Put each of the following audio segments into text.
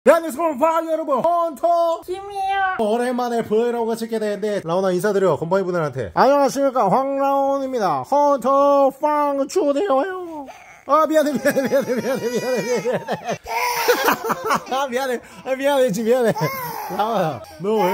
네, 안녕하세요 여러분, 헌터 김이에요. 오랜만에 브이로그 찍게 되는데 라온아 인사드려 건방이분들한테. 안녕하십니까, 황라온입니다. 헌터 빵 초대해요. 아 미안해 미안해 라온아 너 왜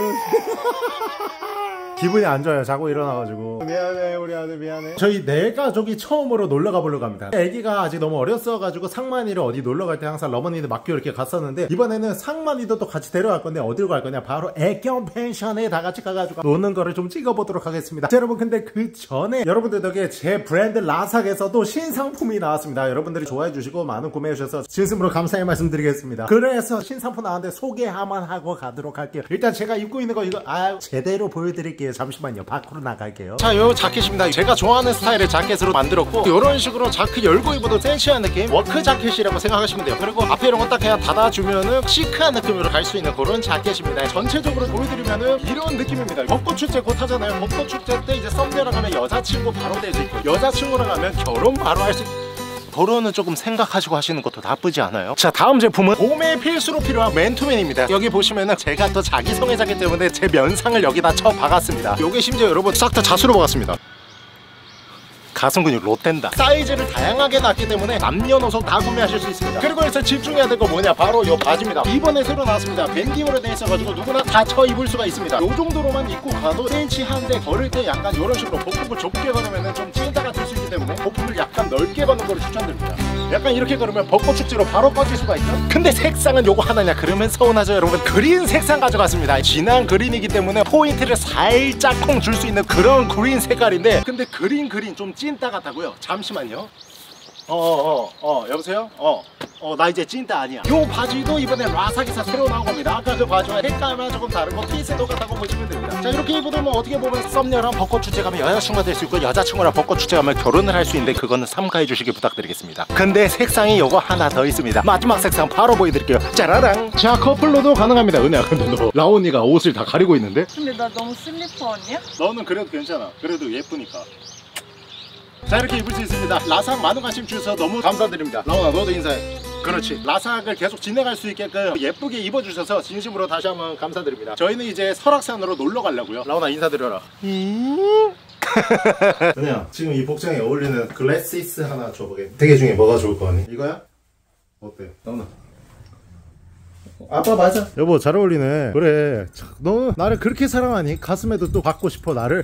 기분이 안 좋아요. 자고 일어나가지고 미안해 우리 아들 미안해. 저희 네 가족이 처음으로 놀러 가보려고 합니다. 애기가 아직 너무 어렸어가지고 상만이를 어디 놀러 갈 때 항상 러머니들 맡겨 이렇게 갔었는데 이번에는 상만이도 또 같이 데려갈 건데 어디로 갈 거냐, 바로 애견 펜션에 다 같이 가가지고 노는 거를 좀 찍어보도록 하겠습니다. 자, 여러분 근데 그 전에 여러분들 덕에 제 브랜드 라삭에서도 신상품이 나왔습니다. 여러분들이 좋아해 주시고 많은 구매해 주셔서 진심으로 감사의 말씀 드리겠습니다. 그래서 신상품 나왔는데 소개 한번 하고 가도록 할게요. 일단 제가 입고 있는 거 이거 제대로 보여드릴게요. 잠시만요, 밖으로 나갈게요. 자, 요 자켓입니다. 제가 좋아하는 스타일의 자켓으로 만들었고 이런 식으로 자켓 열고 입어도 섹시한 느낌, 워크 자켓이라고 생각하시면 돼요. 그리고 앞에 이런 거 딱 그냥 닫아주면은 시크한 느낌으로 갈 수 있는 그런 자켓입니다. 전체적으로 보여드리면은 이런 느낌입니다. 벚꽃 축제 곧 하잖아요. 벚꽃 축제 때 이제 썸네일랑 가면 여자친구 바로 될 수 있고 여자친구랑 가면 결혼 바로 할 수 있고, 결혼은 조금 생각하시고 하시는 것도 나쁘지 않아요. 자, 다음 제품은 봄에 필수로 필요한 맨투맨입니다. 여기 보시면은 제가 또 자기 성애자기 때문에 제 면상을 여기다 쳐 박았습니다. 요게 심지어 여러분 싹 다 자수로 박았습니다. 가슴 근육 롯된다. 사이즈를 다양하게 놨기 때문에 남녀노소 다 구매하실 수 있습니다. 그리고 여기서 집중해야 될 거 뭐냐, 바로 요 바지입니다. 이번에 새로 나왔습니다. 밴딩으로 되어 있어가지고 누구나 다 쳐 입을 수가 있습니다. 요 정도로만 입고 가도 센치한데 걸을 때 약간 이런 식으로 복부를 좁게 걸으면 좀 찐따가 될 수 있기 때문에 복부를 약간 넓게 거는 걸 추천드립니다. 약간 이렇게 걸으면 벚꽃 축제로 바로 꺼질 수가 있죠. 근데 색상은 요거 하나냐 그러면 서운하죠. 여러분 그린 색상 가져갔습니다. 진한 그린이기 때문에 포인트를 살짝 콩 줄 수 있는 그런 그린 색깔인데, 근데 그린 좀 찐따 같다고요? 잠시만요. 여보세요? 나 이제 찐따 아니야. 요 바지도 이번에 라삭에서 새로 나온 겁니다. 아까 그 바지와 색깔만 조금 다르고 핏이 똑같다고 보시면 됩니다. 자, 이렇게 입어도 뭐 어떻게 보면 썸녀랑 벚꽃 축제 가면 여자친구가 될 수 있고 여자친구랑 벚꽃 축제 가면 결혼을 할 수 있는데 그거는 삼가해 주시길 부탁드리겠습니다. 근데 색상이 요거 하나 더 있습니다. 마지막 색상 바로 보여드릴게요. 짜라랑. 자, 커플로도 가능합니다. 은혜야, 근데 너 라온이가 옷을 다 가리고 있는데? 근데 나 너무 슬리퍼 아니야? 너는 그래도 괜찮아. 그래도 예쁘니까. 자, 이렇게 입을 수 있습니다. 라삭 많은 관심 주셔서 너무 감사드립니다. 라온아 너도 인사해. 그렇지. 라삭을 계속 진행할 수 있게끔 예쁘게 입어주셔서 진심으로 다시 한번 감사드립니다. 저희는 이제 설악산으로 놀러 가려고요. 라온아 인사드려라. 은혜야, 지금 이 복장에 어울리는 글래시스 하나 줘보게. 되게 중에 뭐가 좋을 거 같니? 이거야? 어때? 라온아 아빠 맞아. 여보 잘 어울리네. 그래, 너 나를 그렇게 사랑하니? 가슴에도 또 받고 싶어 나를?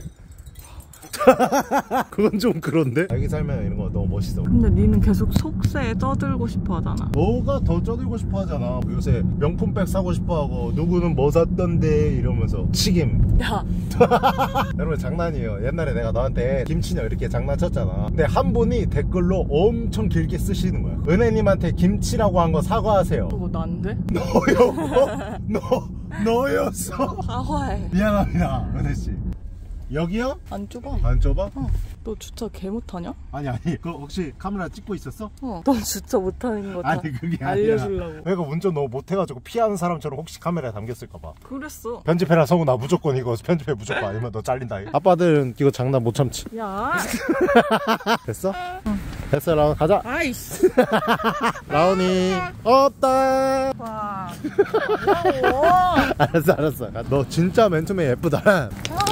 그건 좀 그런데? 자기 살면 이런 거 너무 멋있어. 근데 니는 계속 속세에 떠들고 싶어 하잖아. 너가 더 쪄들고 싶어 하잖아. 요새 명품백 사고 싶어 하고 누구는 뭐 샀던데 이러면서 치김. 야 여러분 장난이에요. 옛날에 내가 너한테 김치녀 이렇게 장난쳤잖아. 근데 한 분이 댓글로 엄청 길게 쓰시는 거야. 은혜님한테 김치라고 한 거 사과하세요. 그거 난데? 너였어? 너였어? 사과해. 미안합니다 은혜씨. 여기요? 안 좁아. 안 좁아? 너 주차 개 못하냐? 아니 그거 혹시 카메라 찍고 있었어? 너 주차 못하는 거 다 아니 그게 알려주려고. 내가 운전 너무 못해가지고 피하는 사람처럼 혹시 카메라에 담겼을까봐. 그랬어. 편집해라 성우, 나 무조건 이거 편집해 무조건. 아니면 너 잘린다. 아빠들은 이거 장난 못 참지. 야 됐어? 응. 됐어 라온 가자. 아이씨 라온이 없다. 와 알았어 너 진짜 맨투맨 예쁘다.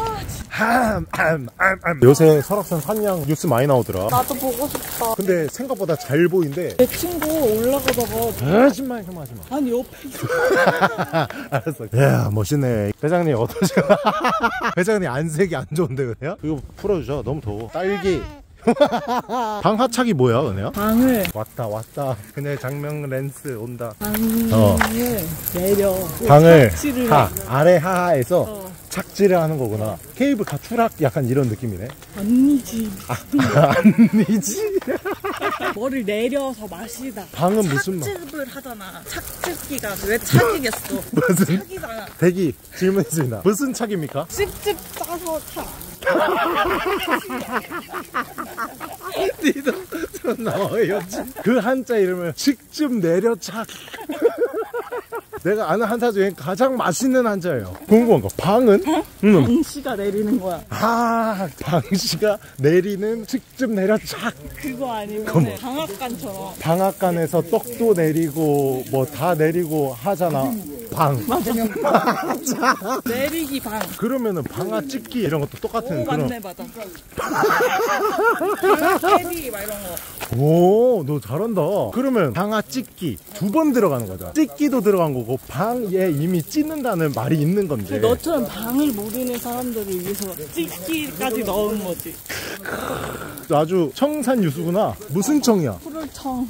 요새 설악산 산양 뉴스 많이 나오더라. 나도 보고 싶다. 근데 생각보다 잘 보인대. 내 친구 올라가다가 하지마 아니 옆에 있어. 알았어. 야 멋있네. 회장님 어떠세요? 회장님 안색이 안 좋은데 은혜야? 이거 풀어주자. 너무 더워. 딸기. 방하착이 뭐야 은혜야? 방을 왔다 그녀의 장명 렌스 온다. 방을 내려 방을 착지를 아래 하하에서 착지를 하는 거구나. 케이블 카 추락 약간 이런 느낌이네. 아니지. 아니지. 뭐를 내려서 마시다. 방은 무슨 말? 착즙을 하잖아. 착즙기가 왜 착이겠어? 무슨? 착이잖아. 대기 질문 있습니다. 무슨 착입니까? 씹즙 짜서 착. 니도 존나 어이없지. 그 한자 이름을 직접 내려착. 내가 아는 한자 중에 가장 맛있는 한자예요. 궁금한 거 방은? 방씨가 내리는 거야. 아, 방씨가 내리는 직접 내려 착. 그거 아니면 방앗간처럼. 방앗간에서 떡도 내리고 뭐 다 내리고 하잖아. 방. 맞아. 내리기 방. 그러면은 방아 찍기 이런 것도 똑같은 오, 그런. 맞네, 맞아. 방앗개비 막 이런 거. 오, 너 잘한다. 그러면 방아 찍기 2번 들어가는 거죠. 찍기도 들어간 거고 방에 이미 찢는다는 말이 있는 건데. 너처럼 방을 모르는 사람들을 위해서 찍기까지 넣은 거지. 아주 청산 유수구나. 무슨 청이야? 푸를청.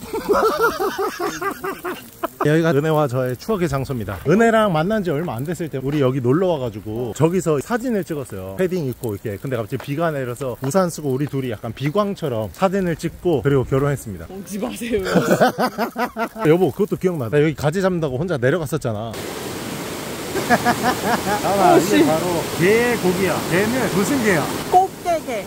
여기가 은혜와 저의 추억의 장소입니다. 은혜랑 만난 지 얼마 안 됐을 때 우리 여기 놀러 와가지고 저기서 사진을 찍었어요. 패딩 입고 이렇게. 근데 갑자기 비가 내려서 우산 쓰고 우리 둘이 약간 비광처럼 사진을 찍고 그리고 결혼했습니다. 오지 마세요. 여보 그것도 기억나. 나 여기 가지 잡는다고 혼자 내려갔었잖아. 나와 이게 바로 개의 고기야. 개는 무슨 개야? 꽃게게.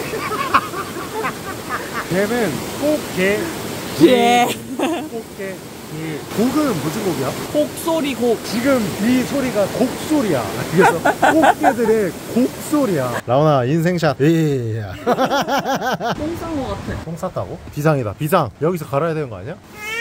개는 꽃게. 개. 꽃게. 곡은 무슨 곡이야? 곡소리 곡. 지금 이 소리가 곡소리야. 그래서 꽃게들의 곡소리야. 라온아 인생샷. 예야. 똥 싼 거 같아. 똥 쌌다고? 비상이다. 비상. 여기서 갈아야 되는 거 아니야?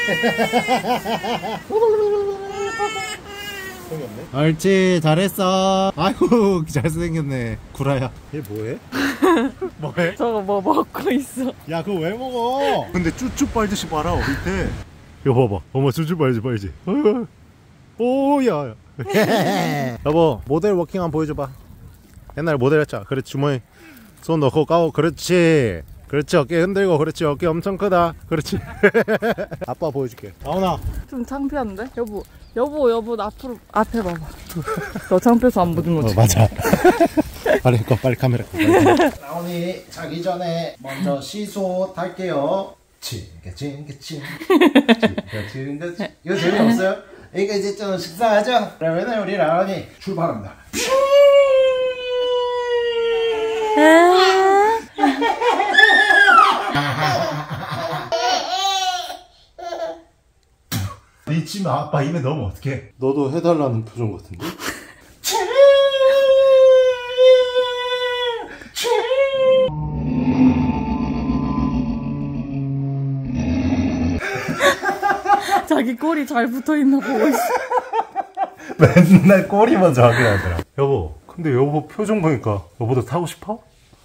옳지 잘했어. 아이고 잘생겼네. 구라야. 얘 뭐해? 뭐해? 저거 뭐 먹고 있어. 야 그거 왜 먹어? 근데 쭈쭈 빨듯이 봐라 밑에. 이거 봐봐. 어머 쭈쭈 빨지. 오야. 여보 모델 워킹 한번 보여줘봐. 옛날 모델 했잖아. 그렇지 주머니 손 넣고 까고. 그렇지 어깨 흔들고. 그렇지 어깨 엄청 크다. 그렇지. 아빠 보여줄게. 나오나. 좀 창피한데? 여보 나 앞에 봐봐. 너 창피해서 안 보는 거지? 맞아. 빨리 카메라. 나오니 자기 전에 먼저 시소 탈게요. 징긋징긋징. 이거 재미없어요? 이거 이제 좀 식사하죠? 그러면 우리 라온이 출발합니다. 네 침 아빠 입에 넣으면 어떡해? 너도 해달라는 표정 같은데? 자기 꼬리 잘 붙어있나 보고 있어. 맨날 꼬리 먼저 확인하더라. 여보 근데 여보 표정 보니까 여보도 타고 싶어?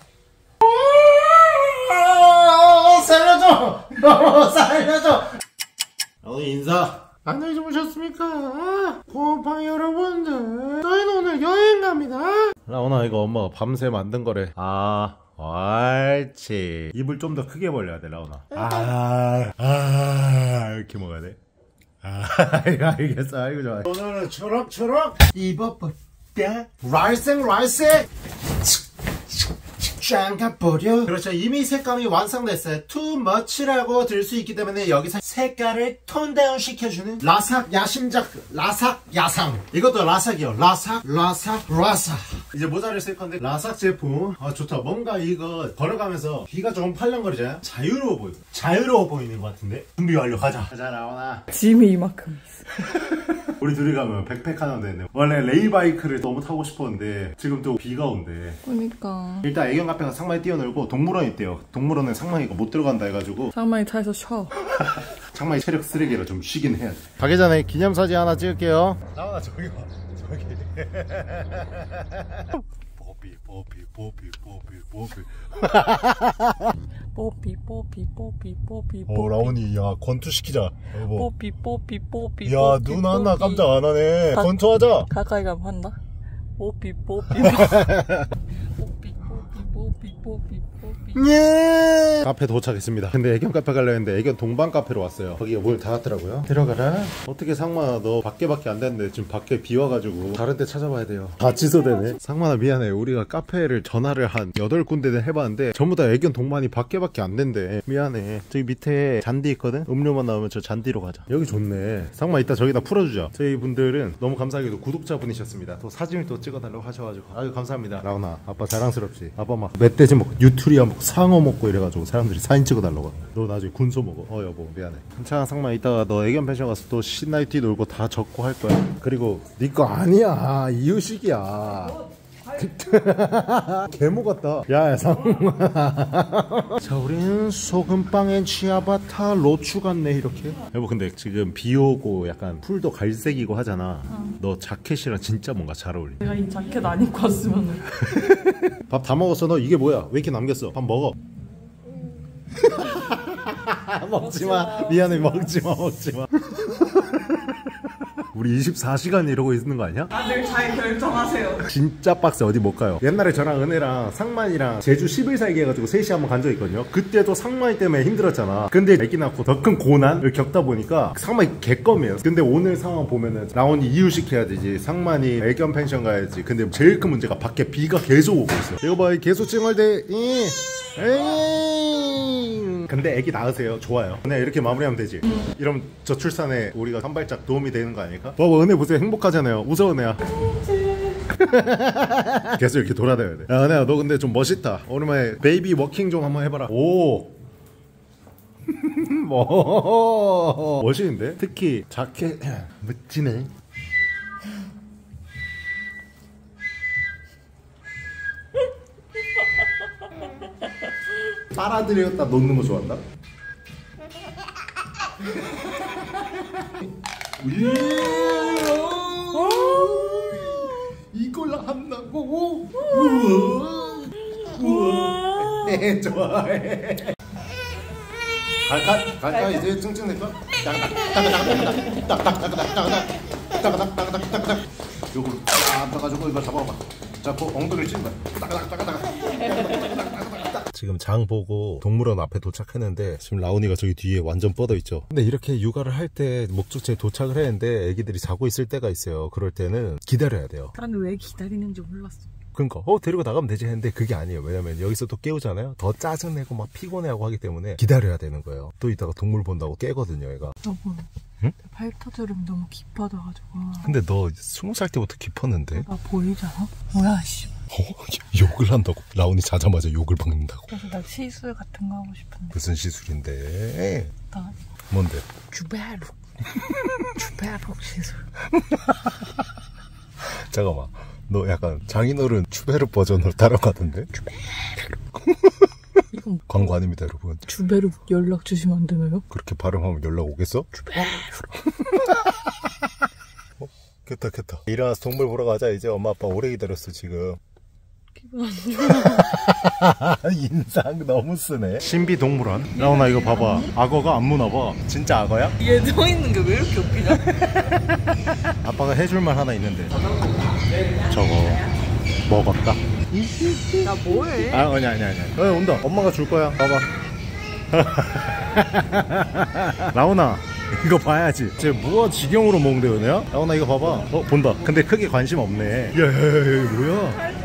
살려줘. 오늘 인사. 안녕히 주무셨습니까? 곰팡이 여러분들 저희는 오늘 여행 갑니다. 라온아 이거 엄마가 밤새 만든 거래. 아 옳지. 입을 좀 더 크게 벌려야 돼 라온아. 이렇게 먹어야 돼. 이거 알겠어. 아이고 좋아. 오늘은 초록초록 입어볼까? 라이생 짱가버려. 그렇죠. 이미 색감이 완성됐어요. too much라고 들 수 있기 때문에 여기서 색깔을 톤 다운 시켜주는 라삭 야심작 라삭 야상. 이것도 라삭이요. 라삭 이제 모자를 쓸 건데 라삭 제품. 아 좋다. 뭔가 이거 걸어가면서 귀가 조금 팔랑거리잖아요. 자유로워 보이는 것 같은데. 준비 완료. 가자 라온아. 짐이 이만큼 있어. 우리 둘이 가면 백팩 하나 되네. 원래 레일바이크를 너무 타고 싶었는데 지금 또 비가 온대. 그러니까 일단 애견 카페가 상만이 뛰어놀고 동물원이 있대요. 동물원은 상만이가 못 들어간다 해가지고 상만이 차에서 쉬어. 상만이 체력 쓰레기라 좀 쉬긴 해야 돼. 가기 전에 기념사진 하나 찍을게요. 나와 저기 봐. 저기. 뽀삐. 라온이 야 권투시키자. 여보. 뽀삐. 야 눈 하나 깜짝 안 하네. 권투하자. 가까이 가면 한다. 뽀삐. 예. 카페 도착했습니다. 근데 애견 카페 가려 했는데 애견 동반 카페로 왔어요. 거기가 뭘 닫았더라고요. 들어가라. 어떻게 상만아 너 밖에밖에 안 됐는데 지금 밖에 비 와가지고 다른 데 찾아봐야 돼요. 다 취소되네. 상만아 미안해. 우리가 카페를 전화를 한 8군데는 해봤는데 전부 다 애견 동반이 밖에밖에 안 된대. 미안해. 저기 밑에 잔디 있거든? 음료만 나오면 저 잔디로 가자. 여기 좋네. 상만 이따 저기다 풀어주자. 저희 분들은 너무 감사하게도 구독자분이셨습니다. 또 사진을 또 찍어달라고 하셔가지고 아유 감사합니다. 라온아 아빠 자랑스럽지? 아빠 막 멧돼지 먹고 뉴트리아 먹고 상어 먹고 이래가지고 사람들이 사진 찍어달라고. 너 나중에 군소 먹어. 여보 미안해. 괜찮아 상마. 이따가 너 애견 펜션 가서 또 신나이티 놀고 다 적고 할 거야. 그리고 네 거 아니야. 이유식이야. 개모 같다. 야 상마. 자 우리는 소금빵엔 치아바타 로추 같네 이렇게. 여보 근데 지금 비 오고 약간 풀도 갈색이고 하잖아. 너 자켓이랑 진짜 뭔가 잘 어울려. 내가 이 자켓 안 입고 왔으면 밥 다 먹었어. 너 이게 뭐야? 왜 이렇게 남겼어? 밥 먹어. 먹지마. 미안해. 먹지마. 우리 24시간 이러고 있는 거 아니야? 다들 잘 결정하세요. 진짜 빡세. 어디 못 가요. 옛날에 저랑 은혜랑 상만이랑 제주 10일 살기 해가지고 셋이 한번 간 적 있거든요. 그때도 상만이 때문에 힘들었잖아. 근데 애기 낳고 더 큰 고난을 겪다 보니까 상만이 개껌이에요. 근데 오늘 상황 보면은 라온이 이유시켜야 되지, 상만이 애견 펜션 가야지. 근데 제일 큰 문제가 밖에 비가 계속 오고 있어요. 이거 봐, 계속 찡얼대. 근데 애기 낳으세요. 좋아요. 그냥 이렇게 마무리하면 되지. 이러면 저 출산에 우리가 한 발짝 도움이 되는 거 아닐까? 봐봐, 은혜 보세요. 행복하잖아요. 웃어, 은혜야. 계속 이렇게 돌아다녀야 돼. 야, 은혜야, 너 근데 좀 멋있다. 오랜만에 베이비 워킹 좀 한번 해봐라. 오. 뭐 멋있는데? 특히 자켓 멋지네. 빨아들였다 놓는 거 좋아한다? 이걸 한다고? 우와. 좋아해. 갈까 이제 찡찡낼까? 딱딱딱딱딱딱딱딱딱딱딱딱딱딱딱딱. 요걸 딱 떠가지고 이걸 잡아봐. 잡고 엉덩이를 찐다. 지금 장 보고 동물원 앞에 도착했는데 지금 라온이가 저기 뒤에 완전 뻗어 있죠. 근데 이렇게 육아를 할 때 목적지에 도착을 했는데 애기들이 자고 있을 때가 있어요. 그럴 때는 기다려야 돼요. 나는 왜 기다리는지 몰랐어. 그러니까 데리고 나가면 되지 했는데 그게 아니에요. 왜냐면 여기서 또 깨우잖아요. 더 짜증내고 막 피곤해하고 하기 때문에 기다려야 되는 거예요. 또 이따가 동물 본다고 깨거든요, 얘가. 여보, 응? 발타주름 너무 깊어져가지고. 근데 너 20살 때부터 깊었는데? 나 보이잖아? 뭐야 씨. 욕을 한다고? 라온이 자자마자 욕을 박는다고? 그래서 나 시술 같은 거 하고 싶은데. 무슨 시술인데? 나 뭔데? 주베룩 시술. 잠깐만, 너 약간 장인어른 추베르 버전으로 따라가던데? 이건 광고 아닙니다, 여러분. 주베룩 연락 주시면 안 되나요? 그렇게 발음하면 연락 오겠어? 주베르. 겠다. 일어나서 동물 보러 가자. 이제 엄마 아빠 오래 기다렸어 지금. 기분 안 좋아. 인상 너무 쓰네. 신비동물원. 라온아 이거 봐봐. 악어가 안 무나봐. 진짜 악어야? 얘 서 있는 게 왜 이렇게 웃기냐? 아빠가 해줄 말 하나 있는데. 저거 먹었다. 나 뭐해? 아니. 온다. 엄마가 줄 거야. 봐봐. 라온아 이거 봐야지. 쟤 무어 지경으로 먹는데 은혜야? 라온아 이거 봐봐. 본다. 근데 크게 관심 없네. 야 뭐야?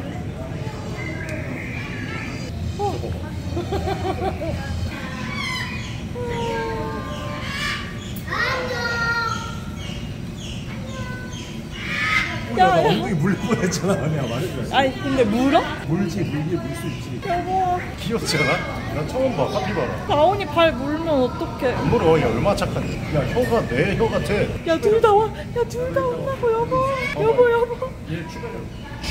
나 엉덩이 물릴 뻔했잖아. 은혜야 말해줘야지. 아니 근데 물어? 물지. 물수 있지. 여보, 귀엽잖아? 난 처음 봐. 카피바라. 라온이 발 물면 어떡해? 안 물어. 얘 얼마나 착한데. 야 혀가 내 혀 같아. 야 둘 다 와. 야 둘 다 온다고 여보. 여보. 얘 추가로.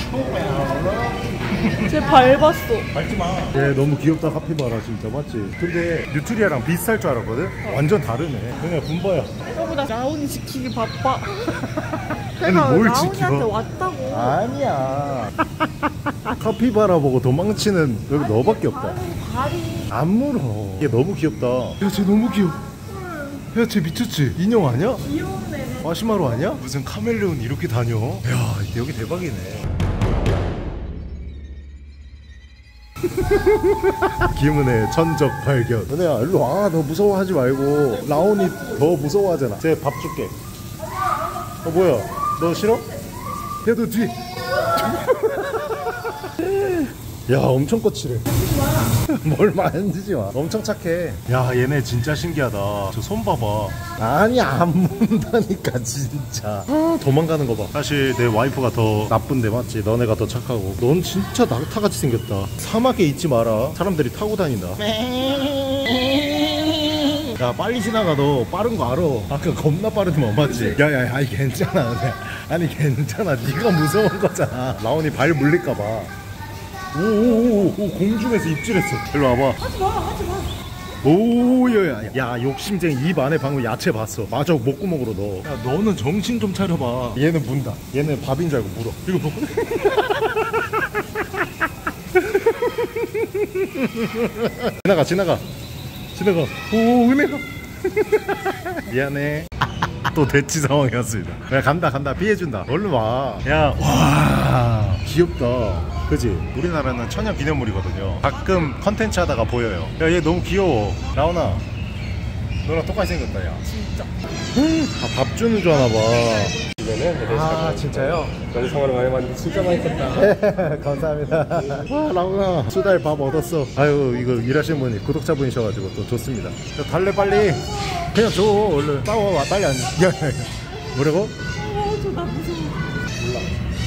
쟤 밟았어. 밟지 마. 얘 너무 귀엽다. 카피바라 진짜 맞지? 근데 뉴트리아랑 비슷할 줄 알았거든? 완전 다르네. 그냥 분바야. 여보 나 라온이 지키기 바빠. 아니 내가 뭘 라온이한테 지켜? 왔다고. 아니야. 카피바라 보고 도망치는 여기 너밖에 없다. 발이. 안 물어. 얘 너무 귀엽다. 야 쟤 너무 귀여워. 야 쟤 미쳤지? 인형 아니야? 귀여운 애네. 마시마로 아니야? 무슨 카멜레온 이렇게 다녀? 야 여기 대박이네. 김은혜의 천적 발견. 은혜야 일로 와. 너 무서워하지 말고. 라온이 더 무서워하잖아. 쟤 밥 줄게. 뭐야 너 싫어? 야 너 뒤. 야 엄청 거칠해. 뭘 만지지 마. 엄청 착해. 야 얘네 진짜 신기하다. 저 손 봐봐. 아니 안 문다니까 진짜. 아, 도망가는 거 봐. 사실 내 와이프가 더 나쁜데 맞지? 너네가 더 착하고. 넌 진짜 낙타같이 생겼다. 사막에 있지 마라. 사람들이 타고 다닌다. 야 빨리 지나가. 너 빠른 거 알아. 아까 겁나 빠르더만 맞지? 야야야 아니 괜찮아. 아니 괜찮아. 네가 무서운 거잖아. 라온이 발 물릴까봐. 오오오 공중에서 입질했어. 일로 와봐. 하지마. 오야야 야 욕심쟁이. 입 안에 방금 야채 봤어. 마저 목구멍으로 넣어. 야 너는 정신 좀 차려봐. 얘는 문다. 얘는 밥인 줄 알고 물어. 이거 봐. 지나가 오 은혜가. 미안해. 또 대치 상황이었습니다. 야 간다 피해준다. 얼른 와. 야 와 귀엽다. 그치? 우리나라는 천연 기념물이거든요. 가끔 컨텐츠 하다가 보여요. 야 얘 너무 귀여워. 라온아 너랑 똑같이 생겼다. 야 진짜. 밥 주는 줄 아나봐. 아 진짜요? 영상으로 많이 봤는데 진짜 맛있었다. 감사합니다. 와 라온아 수달 밥 얻었어. 아유 이거 일하시는 분이 구독자분이셔가지고 또 좋습니다. 야, 달래 빨리. 그냥 줘 얼른. 싸워 빨리 안. 야 뭐라고? 나 무서워. 몰라.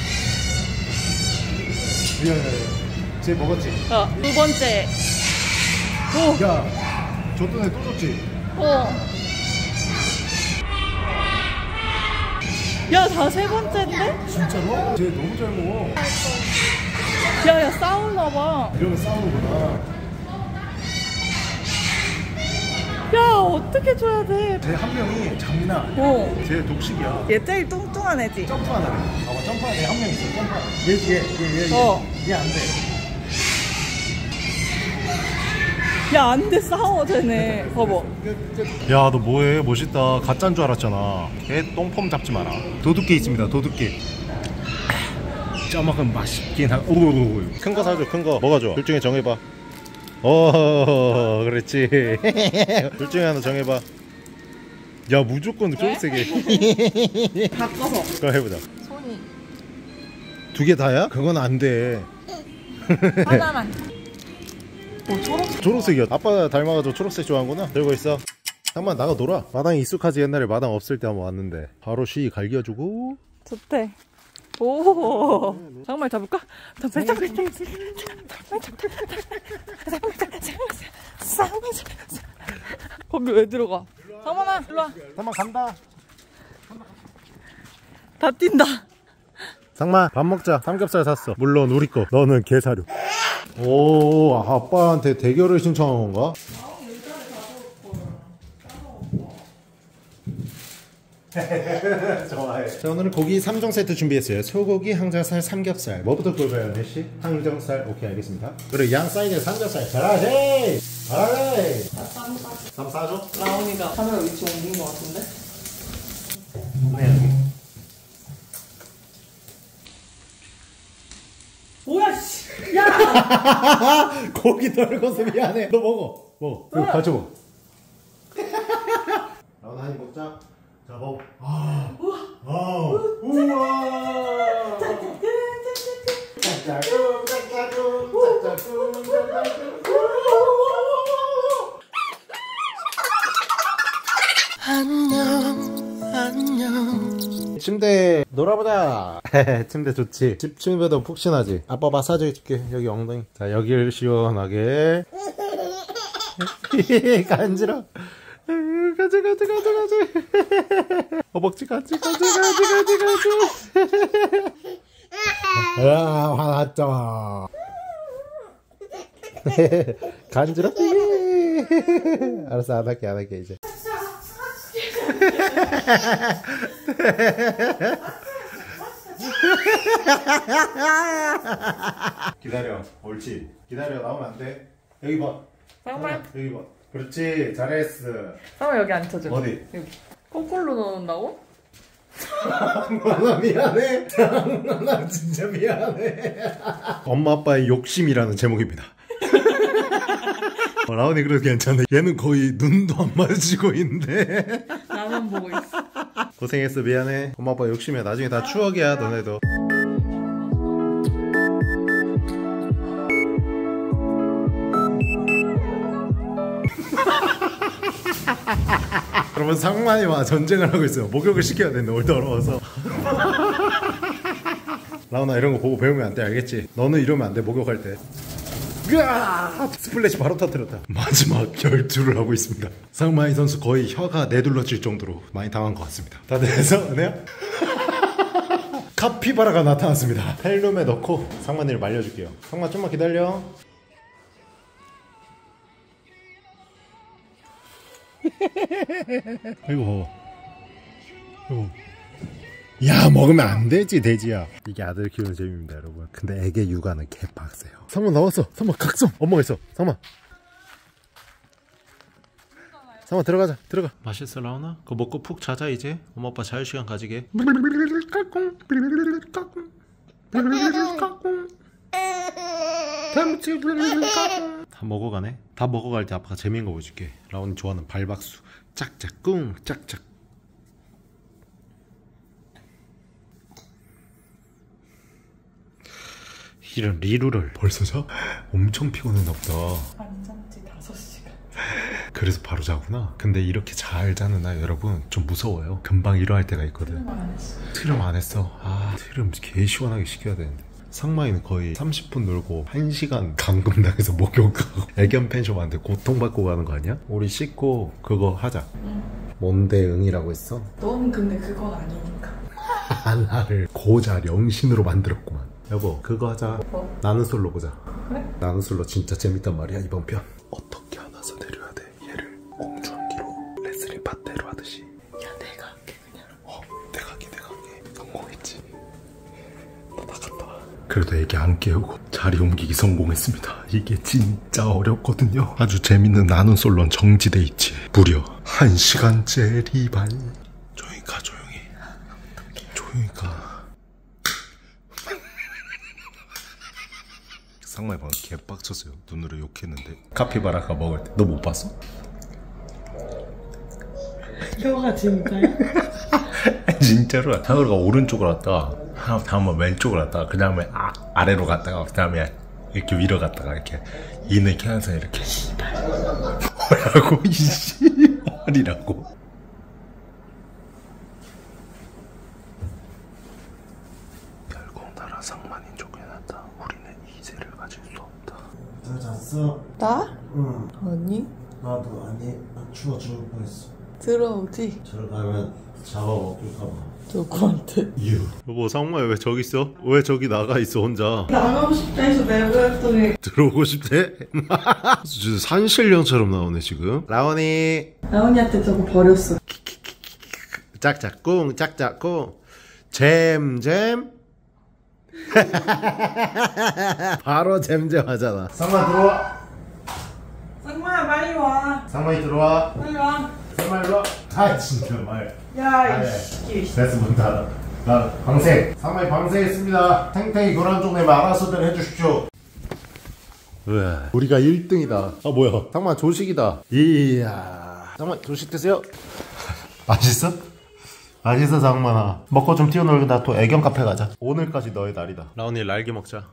쟤 먹었지? 두 번째. 야 줬던 애 또 줬지? 야, 다 세 번째인데? 진짜로? 쟤 너무 잘 먹어. 야, 싸우나봐. 이러면 싸우는구나. 야, 어떻게 줘야 돼? 쟤 한 명이 장민아. 쟤 독식이야. 얘 제일 뚱뚱한 애지? 점프하는 애. 봐봐 점프하는 애 한 명 있어. 점프하는 얘. 얘 안 돼. 야, 안 돼. 싸워, 쟤네. 봐봐. 야 너 뭐해? 멋있다. 가짜인 줄 알았잖아. 걔 똥폼 잡지 마라. 도둑개 있습니다. 도둑개. 짜먹으면 맛있긴 하. 오오오. 큰 거 사줘. 큰 거 먹어줘. 둘 중에 정해봐. 그렇지. 둘 중에 하나 정해봐. 야 무조건 초록색이. 바꿔서. 그럼 해보자. 손이. 두 개 다야? 그건 안 돼. 하나만. 초록색. 초록색이야. 아빠 닮아가지고 초록색 좋아하는구나. 들고 있어. 한번 나가 놀아. 마당이 익숙하지. 옛날에 마당 없을 때 한번 왔는데 바로 쉬 갈겨주고. 좋대. 오. 장말 잡을까? 장말 잡을까? 거기 왜 들어가? 상만아, 일로 와. 상만 간다. 다 뛴다. 상만 밥 먹자. 삼겹살 샀어. 물론 우리 거. 너는 게사료. 오 아빠한테 대결을 신청한 건가? 좋아해. 자 오늘은 고기 3종 세트 준비했어요. 소고기, 항정살, 삼겹살. 뭐부터 꿀까요, 네씨? 항정살. 오케이 알겠습니다. 그리고 양 사이즈의 삼겹살. 잘하지. 쌈 싸줘. 라온이가 카메라 위치 옮긴 것 같은데? 네. 뭐야 씨. 야. 고기 덜고서 미안해. 너 먹어. 이거 같이 먹어. 라온 한입 먹자. 자 먹어. 우와. 안녕. 침대 놀아보자. 침대 좋지. 집 침대도 푹신하지. 아빠 마사지 해줄게. 여기 엉덩이. 자 여기를 시원하게. 간지러. 가지. 허벅지 가지. 아 화났죠. 간지럽지. 알았어 안 할게 이제. 기다려. 옳지. 기다려. 나오면 안 돼. 여기 봐. 상말. 여기 봐. 그렇지. 잘했어. 상말 여기 앉혀줘. 어디? 여기. 거꾸로 넣는다고? 나 미안해. 나 진짜 미안해. 엄마 아빠의 욕심이라는 제목입니다. 라온이 그래도 괜찮네. 얘는 거의 눈도 안 마주치고 있는데. 나만 보고 있어. 고생했어. 미안해. 엄마 아빠 욕심이야. 나중에 다 추억이야. 너네도. 여러분 상만이와 전쟁을 하고 있어요. 목욕을 시켜야 되는데 오늘 더러워서. 라온아 이런 거 보고 배우면 안 돼 알겠지? 너는 이러면 안 돼 목욕할 때. 으아! 스플래시 바로 터뜨렸다. 마지막 결투를 하고 있습니다. 상만이 선수 거의 혀가 내둘러질 정도로 많이 당한 것 같습니다. 다들 해서 은혜야? 카피바라가 나타났습니다. 헬륨에 넣고 상만이를 말려줄게요. 상만 좀만 기다려. 아이고 아이고. 야 먹으면 안 되지 돼지야. 이게 아들 키우는 재미입니다 여러분. 근데 애기 육아는 개빡세요. 상만 나왔어. 상만 각성. 엄마가 있어. 상만 들어가자. 들어가. 맛있어 라온아? 그거 먹고 푹 자자 이제. 엄마 아빠 자유시간 가지게. 다 먹어가네. 다 먹어갈 때 아빠가 재미있는 거 보여줄게. 라온이 좋아하는 발박수. 짝짝 꿍 짝짝. 이런 리루를 벌써 자? 엄청 피곤했나 보다. 안 잠지 5시간. 그래서 바로 자구나. 근데 이렇게 잘 자는 아이 여러분 좀 무서워요. 금방 일어날 때가 있거든. 트름 안 했어. 아 트름 개 시원하게 시켜야 되는데. 상마이는 거의 30분 놀고 1시간 감금당해서 목욕하고 애견 펜션한테 고통받고 가는 거 아니야? 우리 씻고 그거 하자. 뭔데 응이라고 했어? 넌 근데 그건 아니니까. 나를 고자 영신으로 만들었구만. 여보 그거 하자. 뭐? 나는 솔로 보자. 그래? 나는 솔로 진짜 재밌단 말이야 이번 편. 어떻게 안아서 내려야 돼 얘를. 공주한기로 레슬링 팟대로 하듯이. 야 내가 할게 그냥. 내가 하게 성공했지. 너 나갔다 와. 그래도 애기 안 깨우고 자리 옮기기 성공했습니다. 이게 진짜 어렵거든요. 아주 재밌는 나는 솔로는 정지돼 있지. 무려 1시간째 리발. 조용히 가 조용히. 조용히 가. 상마이 방금 개빡쳤어요. 눈으로 욕했는데. 카피바라가 먹을 때 너 못 봤어? 혀가 진짜야? 진짜로. 타오르가 오른쪽으로 왔다가 다음은 왼쪽으로 왔다가 그 다음에 아래로 갔다가 그 다음에 이렇게 위로 갔다가 이렇게 이는 이렇게 하면서 이렇게 뭐라고 이씨 말이라고. 결국 나라 상만인 족해놨다. 우리는 이세를 가질 수 없다. 잘 잤어? 나? 응. 아니. 나도 아니. 추워 죽을 뻔했어. 들어오지. 들어가면 잡아먹을까봐. 누구한테? 여보 상마야 왜 저기 있어? 왜 저기 나가 있어 혼자? 나가고 싶다 해서 내보냈더니 들어오고 싶대? 진짜 산신령처럼 나오네 지금. 라온이 라온이한테 저거 버렸어. 짝짝꿍 짝짝꿍 잼잼. 바로 잼잼 하잖아. 상마 들어와. 상마야 빨리 와. 상마이 들어와. 빨리 와. 상마 일로 와. 아 진짜 말. 야 이씨. 됐어 문 닫아. 나 방생. 상마이 방생했습니다. 탱탱이 그런 쪽 내면 알아서들 해주십시오. 우리가 1등이다. 아 뭐야 상마 조식이다. 이야 상마 조식 드세요. 맛있어? 맛있어 상만아. 먹고 좀 튀어놀다 또 애견 카페 가자. 오늘까지 너의 날이다. 라온이 날개 먹자.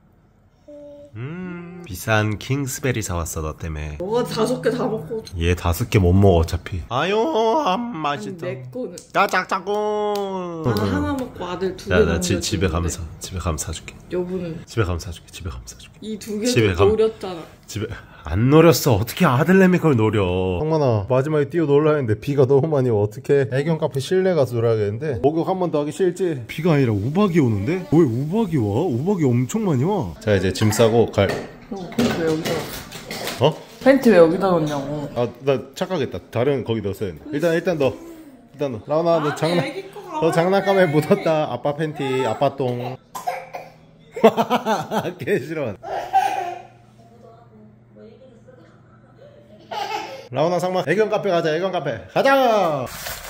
비싼 킹스베리 사왔어 너 때문에. 너가 5개 다 먹고. 얘 5개 못 먹어 어차피. 아유 안 맛있다. 내 거는. 짜짝짝꿍. 나 하나 먹고 아들 2개. 나 집에 가면서 사줄게. 여보는 집에 가면 사줄게. 이 집에 2개 감- 노렸잖아. 집에 안 노렸어. 어떻게 아들내미 걸 노려. 형만아 마지막에 뛰어 놀라 했는데 비가 너무 많이 와. 어떡해. 애견 카페 실내 가서 놀아야겠는데 목욕 한 번 더 하기 싫지? 비가 아니라 우박이 오는데? 왜 우박이 와? 우박이 엄청 많이 와. 자 이제 짐 싸고 갈. 팬티 왜 여기다 넣었어? 어? 팬티 왜 여기다 넣냐고. 아 나 착각했다. 다른 거기 넣었어야 했네. 일단 넣어. 라온아 너 너 장난감에 묻었다. 아빠 팬티 아빠 똥. 개 싫어. 라온아 상마 애견 카페 가자. 애견 카페 가자.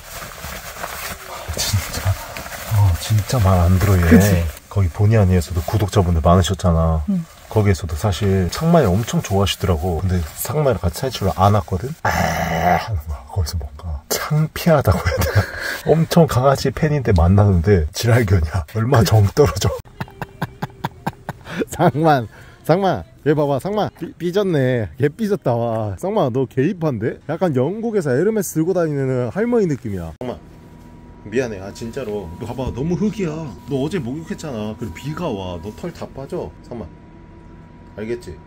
진짜 말 안 들어 얘. 그치? 거기 본의 아니에서도 구독자분들 많으셨잖아. 거기에서도 사실 상마이 엄청 좋아하시더라고. 근데 상마이랑 같이 사진을 안 왔거든? 하는 거야. 거기서 뭔가 창피하다고 해야 되나? 엄청 강아지 팬인데 만나는데 지랄견이야. 얼마 정 떨어져. 상만 얘 봐봐 상마 삐졌네. 개 삐졌다. 와 상마 너 개입한데? 약간 영국에서 에르메스 들고 다니는 할머니 느낌이야. 상마 미안해. 아 진짜로 너 봐봐 너무 흙이야. 너 어제 목욕했잖아. 그리고 비가 와. 너 털 다 빠져. 상마 알겠지?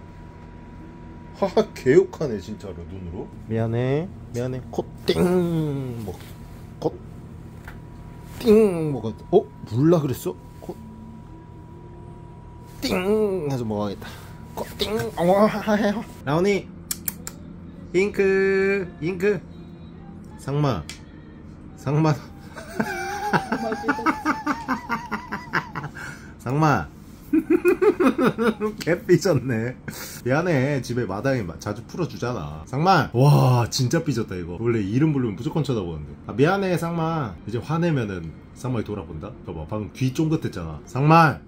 하하 개욕하네 진짜로 눈으로. 미안해 미안해. 콧띵 뭐 콧띵 뭐가 물라 그랬어? 띵 해서 먹어야겠다. 띵 라온이 잉크 상마 상마 개 삐졌네. 미안해. 집에 마당에 자주 풀어주잖아. 상마 와 진짜 삐졌다 이거. 원래 이름 부르면 무조건 쳐다보는데. 아 미안해 상마. 이제 화내면은 상마이 돌아본다. 봐봐 방금 귀 쫑긋했잖아. 상마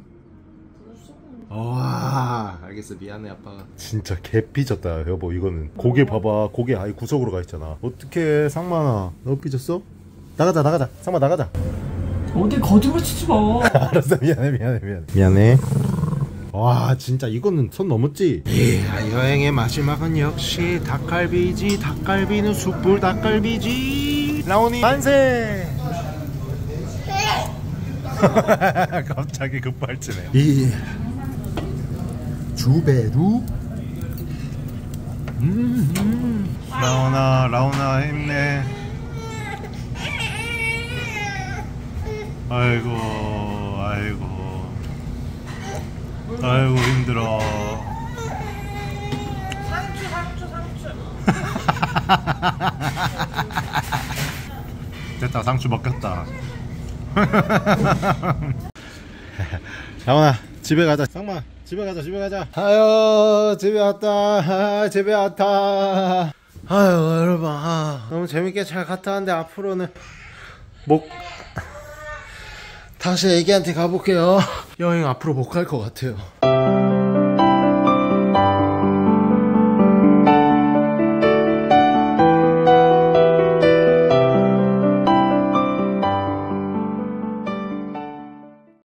와 알겠어 미안해 아빠가. 진짜 개 삐졌다 여보. 이거는 고개 봐봐. 고개 아예 구석으로 가 있잖아. 어떡해 상마 너 삐졌어? 나가자 상마 나가자. 어디 거짓말 치지 마. 알았어 미안해. 와 진짜 이거는 선 넘었지. 여행의 마지막은 역시 닭갈비지. 닭갈비는 숯불 닭갈비지. 라온이 만세. 갑자기 급발진해. 이 주베루. 라온아 힘내. 아이고 힘들어. 상추 됐다. 상추 먹겠다. 라온아 집에 가자. 상마 집에 가자. 아유 집에 왔다. 아유 여러분 너무 재밌게 잘 갔다 왔는데 앞으로는 다시 애기한테 가볼게요. 여행 앞으로 못 갈 것 같아요.